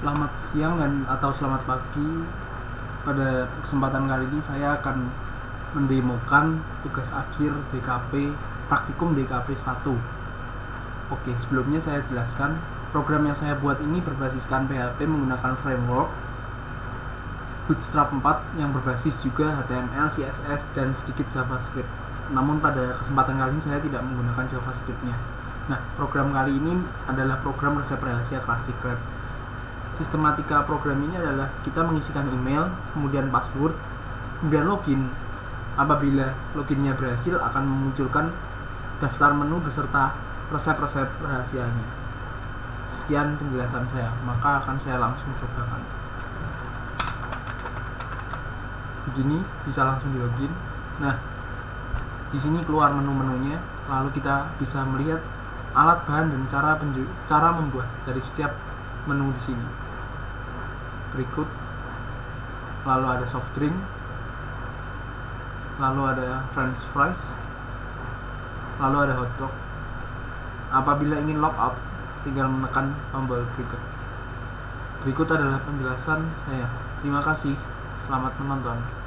Selamat siang dan atau selamat pagi. Pada kesempatan kali ini saya akan mendemokan tugas akhir DKP praktikum DKP 1. Oke, sebelumnya saya jelaskan program yang saya buat ini berbasiskan PHP menggunakan framework Bootstrap 4 yang berbasis juga HTML, CSS, dan sedikit JavaScript. Namun pada kesempatan kali ini saya tidak menggunakan JavaScript-nya. Nah, program kali ini adalah program resep rahasia Krusty Krab. Sistematika program ini adalah kita mengisikan email, kemudian password, kemudian login. Apabila loginnya berhasil akan memunculkan daftar menu beserta resep-resep rahasianya. Sekian penjelasan saya, maka akan saya langsung cobakan. Begini bisa langsung di login. Nah, di sini keluar menu-menunya, lalu kita bisa melihat alat bahan dan cara membuat dari setiap menu di sini. Berikut, lalu ada soft drink, lalu ada french fries, lalu ada hotdog. Apabila ingin logout, tinggal menekan tombol berikut. Berikut adalah penjelasan saya. Terima kasih, selamat menonton.